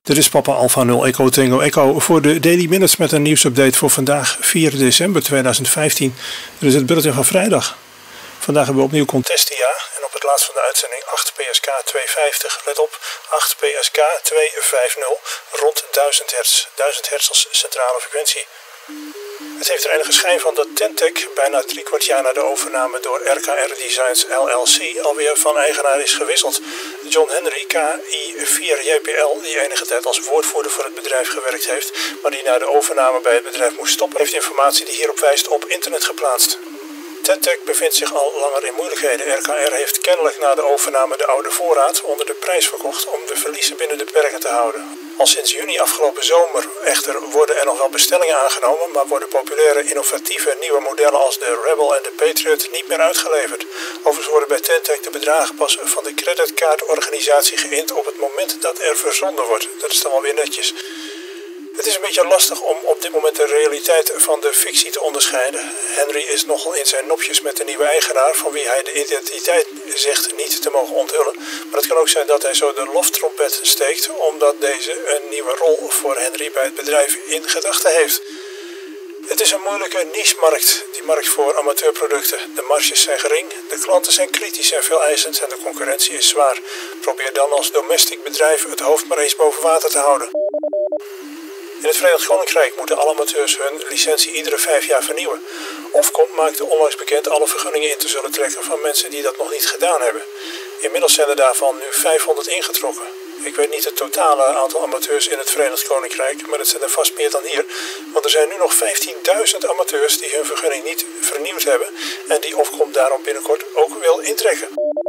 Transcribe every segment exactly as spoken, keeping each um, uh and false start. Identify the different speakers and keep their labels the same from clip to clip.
Speaker 1: Dit is Papa Alpha nul Echo Tango Echo voor de Daily Minutes met een nieuwsupdate voor vandaag vier december tweeduizend vijftien. Dit is het bulletin van vrijdag. Vandaag hebben we opnieuw Contestia en op het laatst van de uitzending acht P S K tweehonderdvijftig. Let op, acht P S K tweehonderdvijftig, rond duizend hertz. duizend hertz als centrale frequentie. Het heeft er enige schijn van dat Tentec bijna drie kwart jaar na de overname door R K R Designs L L C alweer van eigenaar is gewisseld. John Henry, K I vier J P L, die enige tijd als woordvoerder voor het bedrijf gewerkt heeft, maar die na de overname bij het bedrijf moest stoppen, heeft informatie die hierop wijst op internet geplaatst. Tentec bevindt zich al langer in moeilijkheden. R K R heeft kennelijk na de overname de oude voorraad onder de prijs verkocht om de verliezen binnen de perken te houden. Al sinds juni afgelopen zomer echter worden er nog wel bestellingen aangenomen, maar worden populaire innovatieve nieuwe modellen als de Rebel en de Patriot niet meer uitgeleverd. Overigens worden bij Tentec de bedragen pas van de creditkaartorganisatie geïnd op het moment dat er verzonden wordt. Dat is dan wel weer netjes. Het is een beetje lastig om op dit moment de realiteit van de fictie te onderscheiden. Henry is nogal in zijn nopjes met de nieuwe eigenaar, van wie hij de identiteit zegt niet te mogen onthullen. Maar het kan ook zijn dat hij zo de loftrompet steekt, omdat deze een nieuwe rol voor Henry bij het bedrijf in gedachten heeft. Het is een moeilijke niche-markt, die markt voor amateurproducten. De marges zijn gering, de klanten zijn kritisch en veel eisend en de concurrentie is zwaar. Probeer dan als domestic bedrijf het hoofd maar eens boven water te houden. In het Verenigd Koninkrijk moeten alle amateurs hun licentie iedere vijf jaar vernieuwen. Ofcom maakte onlangs bekend alle vergunningen in te zullen trekken van mensen die dat nog niet gedaan hebben. Inmiddels zijn er daarvan nu vijfhonderd ingetrokken. Ik weet niet het totale aantal amateurs in het Verenigd Koninkrijk, maar het zijn er vast meer dan hier. Want er zijn nu nog vijftienduizend amateurs die hun vergunning niet vernieuwd hebben en die Ofcom daarom binnenkort ook wil intrekken.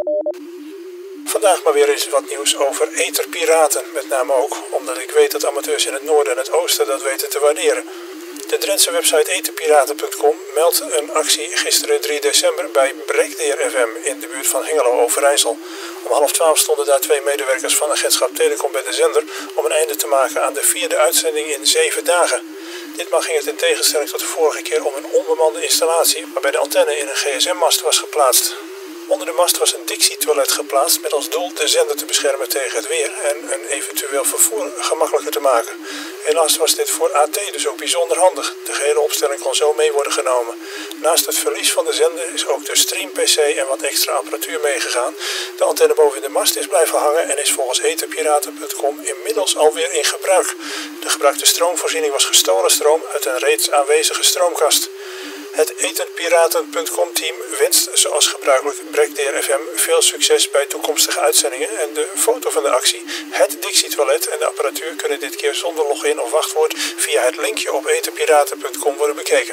Speaker 1: Vandaag maar weer eens wat nieuws over etherpiraten, met name ook omdat ik weet dat amateurs in het noorden en het oosten dat weten te waarderen. De Drentse website etherpiraten punt com meldt een actie gisteren drie december bij Breekdeer F M in de buurt van Hengelo Overijssel. Om half twaalf stonden daar twee medewerkers van agentschap Telecom bij de zender om een einde te maken aan de vierde uitzending in zeven dagen. Ditmaal ging het in tegenstelling tot de vorige keer om een onbemande installatie waarbij de antenne in een G S M-mast was geplaatst. Onder de mast was een Dixie-toilet geplaatst met als doel de zender te beschermen tegen het weer en een eventueel vervoer gemakkelijker te maken. Helaas was dit voor A T dus ook bijzonder handig. De gehele opstelling kon zo mee worden genomen. Naast het verlies van de zender is ook de stream-P C en wat extra apparatuur meegegaan. De antenne boven in de mast is blijven hangen en is volgens etherpiraten punt com inmiddels alweer in gebruik. De gebruikte stroomvoorziening was gestolen stroom uit een reeds aanwezige stroomkast. Het etherpiraten punt com team wenst zoals gebruikelijk Breekdeer F M veel succes bij toekomstige uitzendingen en de foto van de actie, het Dixie-toilet en de apparatuur kunnen dit keer zonder login of wachtwoord via het linkje op etherpiraten punt com worden bekeken.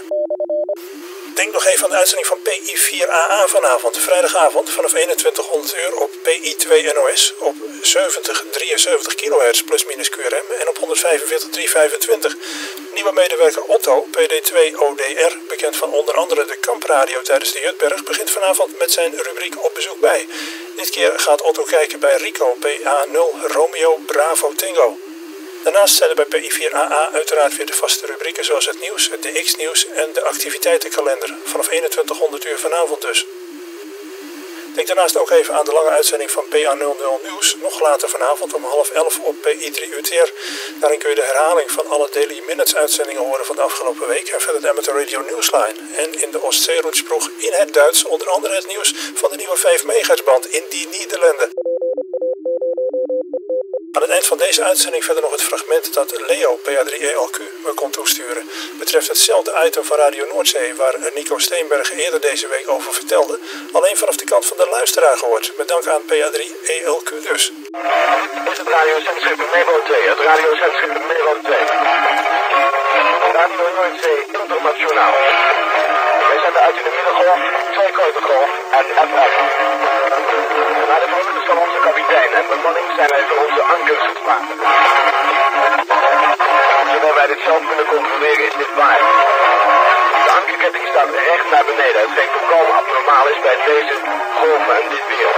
Speaker 1: Denk nog even aan de uitzending van P I vier A A vanavond, vrijdagavond vanaf eenentwintighonderd uur op P I twee N O S op zeventig drieënzeventig kilohertz plus minus Q R M en op honderdvijfenveertig driehonderdvijfentwintig. Nieuwe medewerker Otto, P D twee O D R, bekend van onder andere de kampradio tijdens de Jutberg, begint vanavond met zijn rubriek Op bezoek bij. Dit keer gaat Otto kijken bij Rico, P A nul Romeo Bravo Tango. Daarnaast zijn er bij P I vier A A uiteraard weer de vaste rubrieken zoals het nieuws, de X-nieuws en de activiteitenkalender. Vanaf eenentwintighonderd uur vanavond dus. Denk daarnaast ook even aan de lange uitzending van P A nul nul Nieuws, nog later vanavond om half elf op P I drie U T R. Daarin kun je de herhaling van alle Daily Minutes uitzendingen horen van de afgelopen week en verder de Amateur Radio Newsline. En in de Oostzeeroutsploeg in het Duits onder andere het nieuws van de nieuwe vijf megahertz band in die Nederlanden. Aan het eind van deze uitzending verder nog het fragment dat Leo, P A drie E L Q, me kon toesturen. Betreft hetzelfde item van Radio Noordzee waar Nico Steenberg eerder deze week over vertelde. Alleen vanaf de kant van de luisteraar gehoord. Met dank aan P A drie E L Q dus.
Speaker 2: Dit is het radiozendschip Nederland twee, het radiozendschip Nederland twee. Radio Noordzee Internationaal. Wij zenden uit in de middengolf, twee korte golf en F M. Naar de vermoedens van onze kapitein en bemanning zijn wij voor onze ankers geslagen. Zowel wij dit zelf kunnen controleren is dit waar. De ankerketting staat recht naar beneden, hetgeen volkomen abnormaal is bij deze golven en dit weer.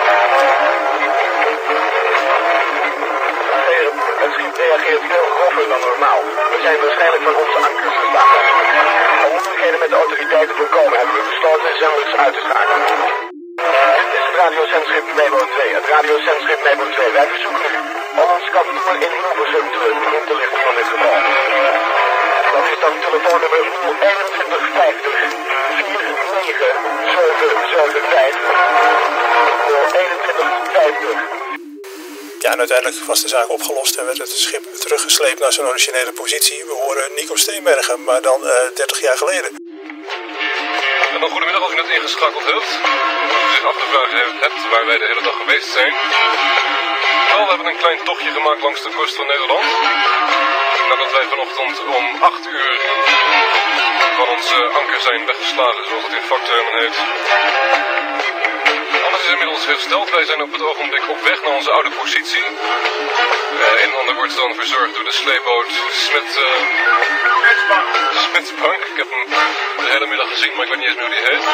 Speaker 2: Het schip reageert veel grover dan normaal. We zijn waarschijnlijk van onze ankers geslagen. Om moeilijkheden met de autoriteiten te voorkomen hebben we besloten zenders uit te schakelen. Dit is het radiozendschip Nederland twee, het radiozendschip Nederland twee. Wij verzoeken u om ons kantoor in Hilversum in te lichten van dit geval. Dat is dan telefoonnummer nul eenentwintig vijftig vier negen zeven zeven vijf. nul eenentwintig vijftig.
Speaker 1: Ja, en uiteindelijk was de zaak opgelost en werd het schip teruggesleept naar zijn originele positie. We horen Nico Steenbergen, maar dan uh, dertig jaar geleden.
Speaker 3: En dan goedemiddag als u net ingeschakeld hebt. Als u zich af te vragen hebt waar wij de hele dag geweest zijn. Wel, we hebben een klein tochtje gemaakt langs de kust van Nederland. Nadat wij vanochtend om acht uur van onze anker zijn weggeslagen, zoals het in vaktermen heet. Alles is inmiddels hersteld. Wij zijn op het ogenblik op weg naar onze oude positie. Uh, een en ander wordt dan verzorgd door de sleepboot Smit, uh, Smitsbank. Ik heb hem de hele middag gezien, maar ik weet niet eens meer hoe die heet.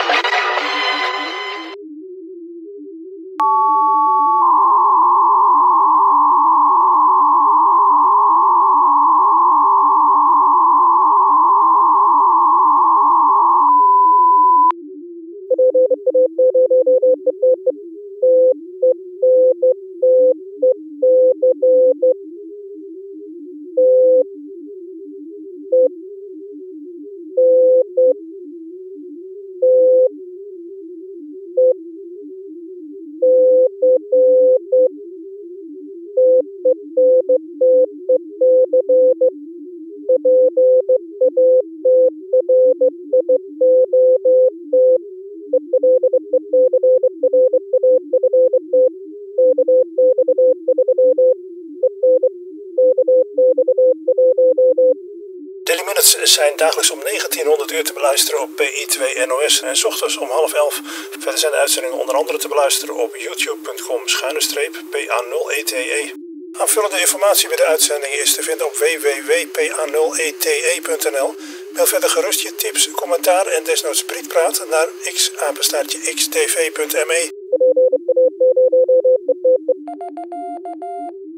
Speaker 1: Zijn dagelijks om negentienhonderd uur te beluisteren op P I twee N O S en 's ochtends om half elf. Verder zijn de uitzendingen onder andere te beluisteren op youtube punt com schuine streep P A nul E T E. Aanvullende informatie bij de uitzendingen is te vinden op w w w punt p a nul e t e punt n l. Mail verder gerust je tips, commentaar en desnoods prietpraat naar x apenstaartje x t v punt m e.